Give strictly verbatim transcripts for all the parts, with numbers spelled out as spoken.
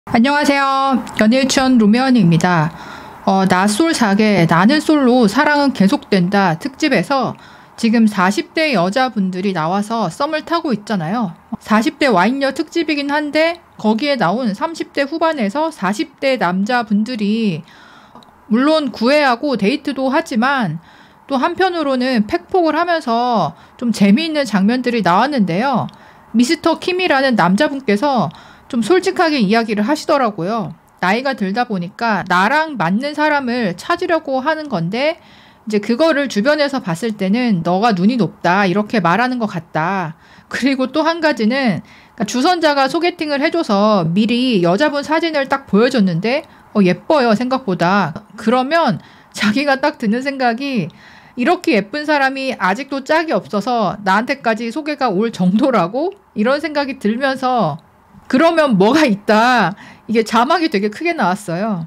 안녕하세요. 연예유치원 로미언입니다. 어, 나 솔 사계 나는 솔로 사랑은 계속된다 특집에서 지금 사십 대 여자분들이 나와서 썸을 타고 있잖아요. 사십 대 와인녀 특집이긴 한데 거기에 나온 삼십 대 후반에서 사십 대 남자분들이 물론 구애하고 데이트도 하지만 또 한편으로는 팩폭을 하면서 좀 재미있는 장면들이 나왔는데요. 미스터 킴이라는 남자분께서 좀 솔직하게 이야기를 하시더라고요. 나이가 들다 보니까 나랑 맞는 사람을 찾으려고 하는 건데 이제 그거를 주변에서 봤을 때는 너가 눈이 높다 이렇게 말하는 것 같다. 그리고 또 한 가지는 주선자가 소개팅을 해줘서 미리 여자분 사진을 딱 보여줬는데 어, 예뻐요 생각보다. 그러면 자기가 딱 드는 생각이 이렇게 예쁜 사람이 아직도 짝이 없어서 나한테까지 소개가 올 정도라고 이런 생각이 들면서 그러면 뭐가 있다. 이게 자막이 되게 크게 나왔어요.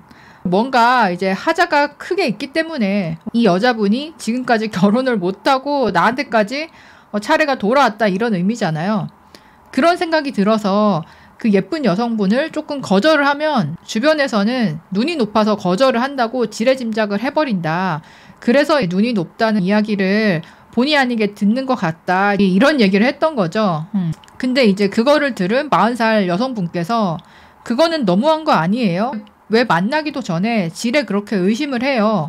뭔가 이제 하자가 크게 있기 때문에 이 여자분이 지금까지 결혼을 못하고 나한테까지 차례가 돌아왔다 이런 의미잖아요. 그런 생각이 들어서 그 예쁜 여성분을 조금 거절을 하면 주변에서는 눈이 높아서 거절을 한다고 지레짐작을 해버린다. 그래서 눈이 높다는 이야기를 본의 아니게 듣는 것 같다. 이런 얘기를 했던 거죠. 음. 근데 이제 그거를 들은 마흔 살 여성분께서 그거는 너무한 거 아니에요? 왜 만나기도 전에 지레 그렇게 의심을 해요?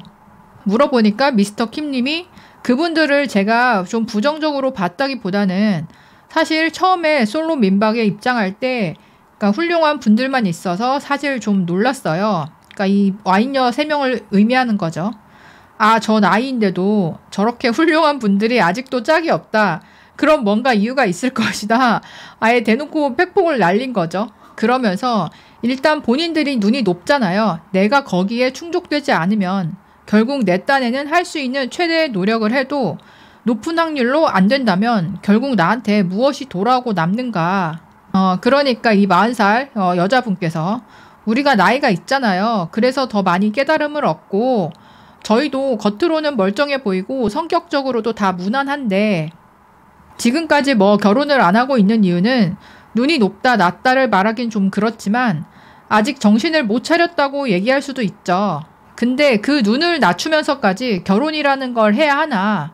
물어보니까 미스터 킴님이 그분들을 제가 좀 부정적으로 봤다기보다는 사실 처음에 솔로 민박에 입장할 때 그러니까 훌륭한 분들만 있어서 사실 좀 놀랐어요. 그러니까 이 와인녀 세 명을 의미하는 거죠. 아, 저 나이인데도 저렇게 훌륭한 분들이 아직도 짝이 없다. 그럼 뭔가 이유가 있을 것이다. 아예 대놓고 팩폭을 날린 거죠. 그러면서 일단 본인들이 눈이 높잖아요. 내가 거기에 충족되지 않으면 결국 내 딴에는 할 수 있는 최대의 노력을 해도 높은 확률로 안 된다면 결국 나한테 무엇이 돌아오고 남는가. 어, 그러니까 이 마흔 살 어, 여자분께서 우리가 나이가 있잖아요. 그래서 더 많이 깨달음을 얻고 저희도 겉으로는 멀쩡해 보이고 성격적으로도 다 무난한데 지금까지 뭐 결혼을 안 하고 있는 이유는 눈이 높다 낮다를 말하긴 좀 그렇지만 아직 정신을 못 차렸다고 얘기할 수도 있죠. 근데 그 눈을 낮추면서까지 결혼이라는 걸 해야 하나?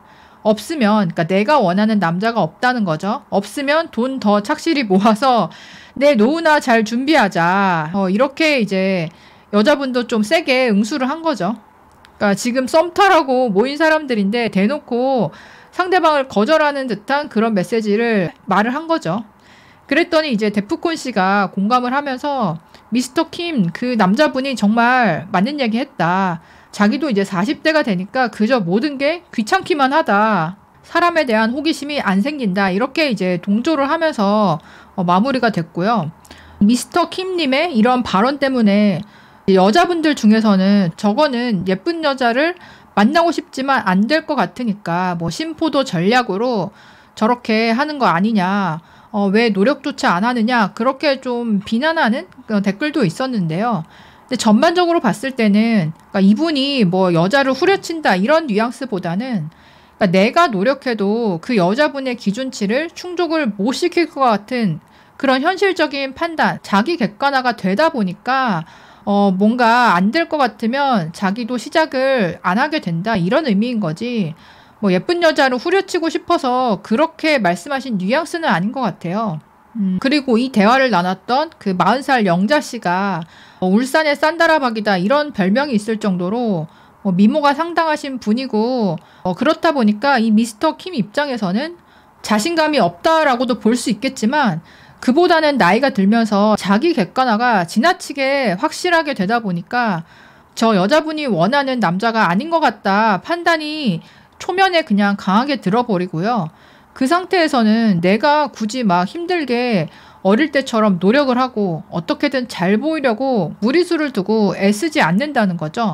없으면 그러니까 내가 원하는 남자가 없다는 거죠. 없으면 돈 더 착실히 모아서 내 노후나 잘 준비하자. 어, 이렇게 이제 여자분도 좀 세게 응수를 한 거죠. 그러니까 지금 썸 타라고 모인 사람들인데 대놓고 상대방을 거절하는 듯한 그런 메시지를 말을 한 거죠. 그랬더니 이제 데프콘 씨가 공감을 하면서 미스터 킴 그 남자분이 정말 맞는 얘기 했다. 자기도 이제 사십 대가 되니까 그저 모든 게 귀찮기만 하다. 사람에 대한 호기심이 안 생긴다. 이렇게 이제 동조를 하면서 어, 마무리가 됐고요. 미스터 킴님의 이런 발언 때문에 여자분들 중에서는 저거는 예쁜 여자를 만나고 싶지만 안 될 것 같으니까 뭐 심포도 전략으로 저렇게 하는 거 아니냐. 어, 왜 노력조차 안 하느냐. 그렇게 좀 비난하는 댓글도 있었는데요. 근데 전반적으로 봤을 때는 그러니까 이분이 뭐 여자를 후려친다 이런 뉘앙스보다는 그러니까 내가 노력해도 그 여자분의 기준치를 충족을 못 시킬 것 같은 그런 현실적인 판단, 자기 객관화가 되다 보니까 어, 뭔가 안 될 것 같으면 자기도 시작을 안 하게 된다 이런 의미인 거지. 뭐 예쁜 여자를 후려치고 싶어서 그렇게 말씀하신 뉘앙스는 아닌 것 같아요. 음, 그리고 이 대화를 나눴던 그 마흔 살 영자 씨가 어, 울산의 산다라박이다 이런 별명이 있을 정도로 어, 미모가 상당하신 분이고 어, 그렇다 보니까 이 미스터 킴 입장에서는 자신감이 없다라고도 볼 수 있겠지만 그보다는 나이가 들면서 자기 객관화가 지나치게 확실하게 되다 보니까 저 여자분이 원하는 남자가 아닌 것 같다 판단이 초면에 그냥 강하게 들어버리고요. 그 상태에서는 내가 굳이 막 힘들게 어릴 때처럼 노력을 하고 어떻게든 잘 보이려고 무리수를 두고 애쓰지 않는다는 거죠.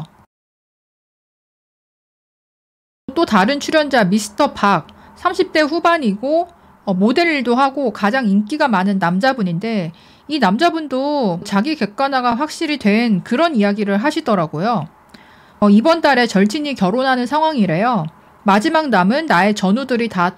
또 다른 출연자 미스터 박 삼십 대 후반이고 어, 모델 일도 하고 가장 인기가 많은 남자분인데 이 남자분도 자기 객관화가 확실히 된 그런 이야기를 하시더라고요. 어, 이번 달에 절친이 결혼하는 상황이래요. 마지막 남은 나의 전우들이 다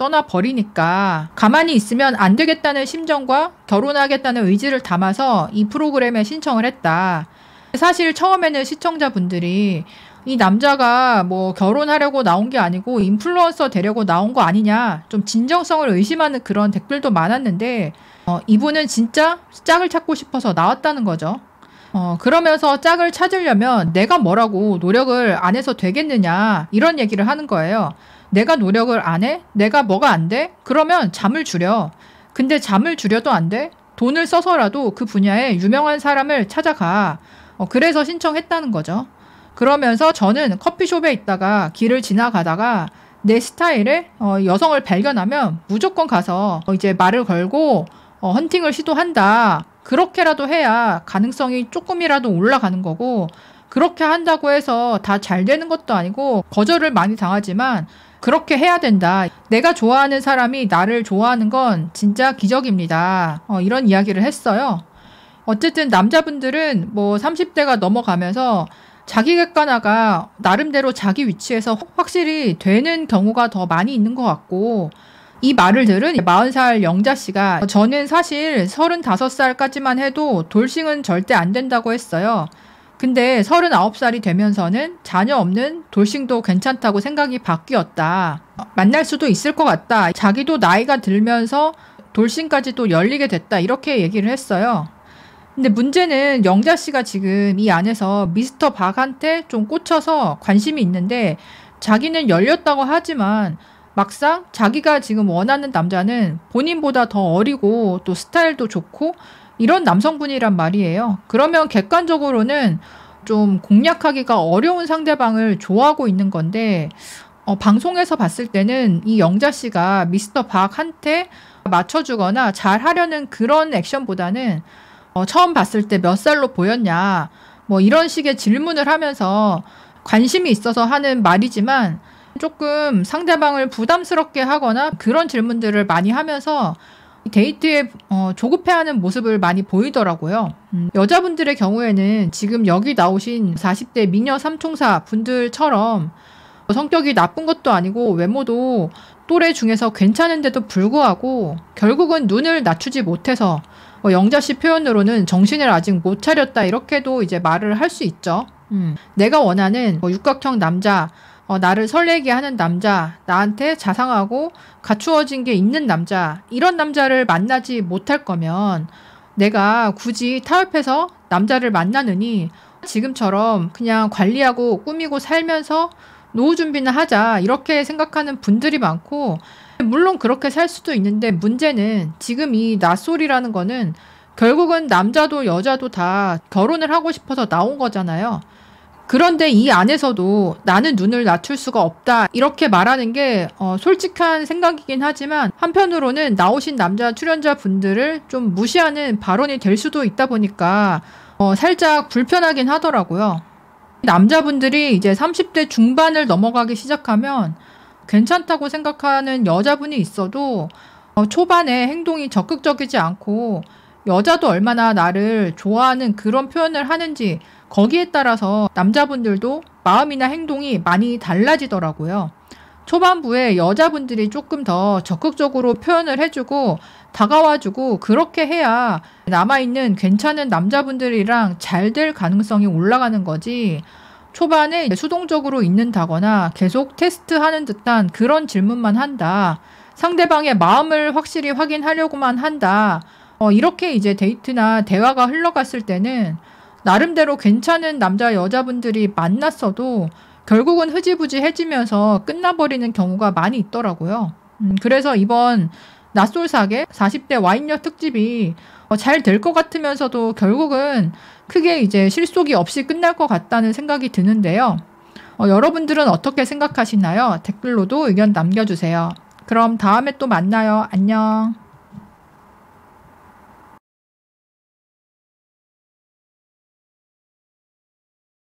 떠나버리니까 가만히 있으면 안 되겠다는 심정과 결혼하겠다는 의지를 담아서 이 프로그램에 신청을 했다. 사실 처음에는 시청자분들이 이 남자가 뭐 결혼하려고 나온 게 아니고 인플루언서 되려고 나온 거 아니냐, 좀 진정성을 의심하는 그런 댓글도 많았는데 어, 이분은 진짜 짝을 찾고 싶어서 나왔다는 거죠. 어, 그러면서 짝을 찾으려면 내가 뭐라고 노력을 안 해서 되겠느냐, 이런 얘기를 하는 거예요. 내가 노력을 안 해? 내가 뭐가 안 돼? 그러면 잠을 줄여. 근데 잠을 줄여도 안 돼? 돈을 써서라도 그 분야에 유명한 사람을 찾아가. 어, 그래서 신청했다는 거죠. 그러면서 저는 커피숍에 있다가 길을 지나가다가 내 스타일의 어, 여성을 발견하면 무조건 가서 어, 이제 말을 걸고 어, 헌팅을 시도한다. 그렇게라도 해야 가능성이 조금이라도 올라가는 거고, 그렇게 한다고 해서 다 잘 되는 것도 아니고 거절을 많이 당하지만 그렇게 해야 된다. 내가 좋아하는 사람이 나를 좋아하는 건 진짜 기적입니다. 어, 이런 이야기를 했어요. 어쨌든 남자분들은 뭐 삼십 대가 넘어가면서 자기 객관화가 나름대로 자기 위치에서 확실히 되는 경우가 더 많이 있는 것 같고, 이 말을 들은 마흔 살 영자 씨가 저는 사실 서른다섯 살까지만 해도 돌싱은 절대 안 된다고 했어요. 근데 서른아홉 살이 되면서는 자녀 없는 돌싱도 괜찮다고 생각이 바뀌었다. 만날 수도 있을 것 같다. 자기도 나이가 들면서 돌싱까지도 열리게 됐다. 이렇게 얘기를 했어요. 근데 문제는 영자 씨가 지금 이 안에서 미스터 박한테 좀 꽂혀서 관심이 있는데, 자기는 열렸다고 하지만 막상 자기가 지금 원하는 남자는 본인보다 더 어리고 또 스타일도 좋고 이런 남성분이란 말이에요. 그러면 객관적으로는 좀 공략하기가 어려운 상대방을 좋아하고 있는 건데, 어, 방송에서 봤을 때는 이 영자 씨가 미스터 박한테 맞춰주거나 잘 하려는 그런 액션보다는 어, 처음 봤을 때 몇 살로 보였냐, 뭐 이런 식의 질문을 하면서 관심이 있어서 하는 말이지만 조금 상대방을 부담스럽게 하거나 그런 질문들을 많이 하면서 데이트에 어, 조급해하는 모습을 많이 보이더라고요. 음, 여자분들의 경우에는 지금 여기 나오신 사십 대 미녀 삼총사 분들처럼 성격이 나쁜 것도 아니고 외모도 또래 중에서 괜찮은데도 불구하고 결국은 눈을 낮추지 못해서 어, 영자 씨 표현으로는 정신을 아직 못 차렸다, 이렇게도 이제 말을 할 수 있죠. 음, 내가 원하는 뭐 육각형 남자, 어, 나를 설레게 하는 남자, 나한테 자상하고 갖추어진 게 있는 남자, 이런 남자를 만나지 못할 거면 내가 굳이 타협해서 남자를 만나느니 지금처럼 그냥 관리하고 꾸미고 살면서 노후 준비나 하자, 이렇게 생각하는 분들이 많고, 물론 그렇게 살 수도 있는데 문제는 지금 이 낯솔이라는 거는 결국은 남자도 여자도 다 결혼을 하고 싶어서 나온 거잖아요. 그런데 이 안에서도 나는 눈을 낮출 수가 없다, 이렇게 말하는 게 어, 솔직한 생각이긴 하지만 한편으로는 나오신 남자 출연자분들을 좀 무시하는 발언이 될 수도 있다 보니까 어, 살짝 불편하긴 하더라고요. 남자분들이 이제 삼십 대 중반을 넘어가기 시작하면 괜찮다고 생각하는 여자분이 있어도 어, 초반에 행동이 적극적이지 않고 여자도 얼마나 나를 좋아하는 그런 표현을 하는지 거기에 따라서 남자분들도 마음이나 행동이 많이 달라지더라고요. 초반부에 여자분들이 조금 더 적극적으로 표현을 해주고 다가와주고 그렇게 해야 남아있는 괜찮은 남자분들이랑 잘 될 가능성이 올라가는 거지, 초반에 수동적으로 있는다거나 계속 테스트하는 듯한 그런 질문만 한다, 상대방의 마음을 확실히 확인하려고만 한다, 어, 이렇게 이제 데이트나 대화가 흘러갔을 때는 나름대로 괜찮은 남자 여자분들이 만났어도 결국은 흐지부지해지면서 끝나버리는 경우가 많이 있더라고요. 음, 그래서 이번 낯솔사계 사십 대 와인녀 특집이 어, 잘 될 것 같으면서도 결국은 크게 이제 실속이 없이 끝날 것 같다는 생각이 드는데요. 어, 여러분들은 어떻게 생각하시나요? 댓글로도 의견 남겨주세요. 그럼 다음에 또 만나요. 안녕.